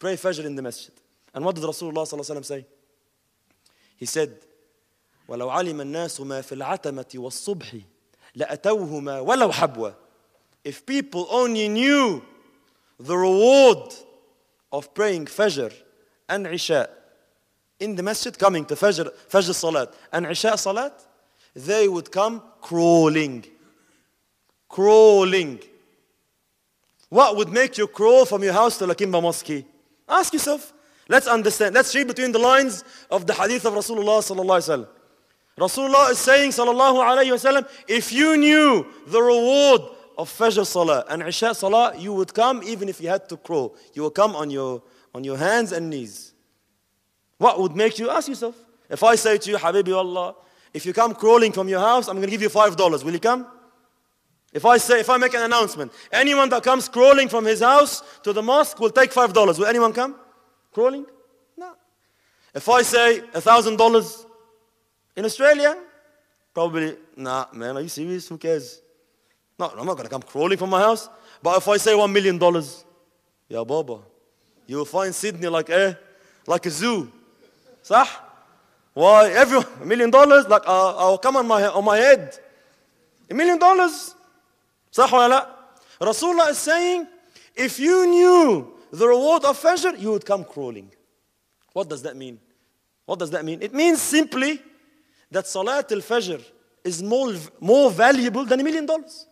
pray Fajr in the masjid. And what did Rasulullah ﷺ say? He said, وَلَوْ عَلِمَ النَّاسُ مَا فِي الْعَتَمَةِ وَالصُّبْحِ لَأَتَوْهُمَا وَلَوْ حَبْوَ. If people only knew the reward of praying Fajr and Isha in the masjid, coming to Fajr Salat and Isha Salat, they would come crawling. Crawling. What would make you crawl from your house to Lakimba Mosque? Ask yourself. Let's understand. Let's read between the lines of the hadith of Rasulullah sallallahu alaihi wasallam. Rasulullah is saying sallallahu alaihi wasallam, if you knew the reward of Fajr Salah and Isha Salah, you would come even if you had to crawl. You will come on your hands and knees. What would make you? Ask yourself. If I say to you, Habibi Allah, if you come crawling from your house, I'm going to give you $5. Will you come? If I make an announcement, anyone that comes crawling from his house to the mosque will take $5. Will anyone come? Crawling? No. If I say $1,000 in Australia, probably, nah, man, are you serious? Who cares? No, I'm not going to come crawling from my house. But if I say $1 million, ya Baba, you will find Sydney like a zoo. Sah? Why? Everyone, $1 million, like I'll come on my head. $1 million. Sah wa la? Rasulullah is saying, if you knew the reward of Fajr, you would come crawling. What does that mean? What does that mean? It means simply that Salat al-Fajr is more valuable than $1 million.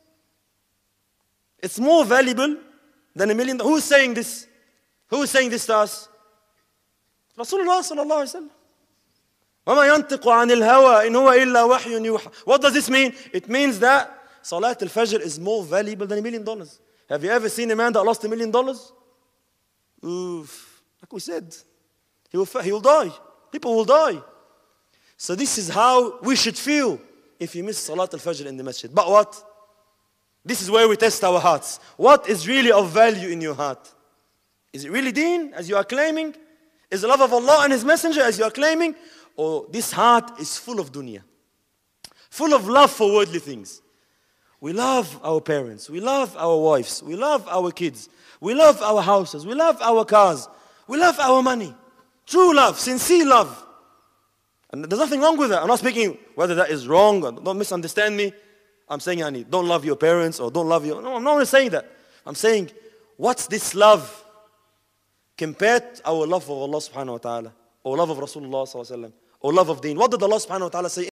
It's more valuable than $1 million. Who is saying this? Who is saying this to us? Rasulullah sallallahu alaihi wasallam. وَمَا يَنْطِقُ عَنِ الْهَوَىٰ إِنْ هُوَ إِلَّا وَحْيٌ يُوحَىٰ. What does this mean? It means that Salat al-Fajr is more valuable than $1 million. Have you ever seen a man that lost $1 million? Oof. Like we said, he will die. People will die. So this is how we should feel if you miss Salat al-Fajr in the masjid. But what? This is where we test our hearts. What is really of value in your heart? Is it really deen, as you are claiming? Is the love of Allah and His Messenger, as you are claiming? Or this heart is full of dunya? Full of love for worldly things. We love our parents. We love our wives. We love our kids. We love our houses. We love our cars. We love our money. True love, sincere love. And there's nothing wrong with that. I'm not speaking whether that is wrong, or don't misunderstand me. I'm saying, Yani, don't love your parents or don't love your... No, I'm not saying that. I'm saying, what's this love compared to our love of Allah subhanahu wa ta'ala, or love of Rasulullah sallallahu alaihi wasallam, or love of deen? What did Allah subhanahu wa ta'ala say?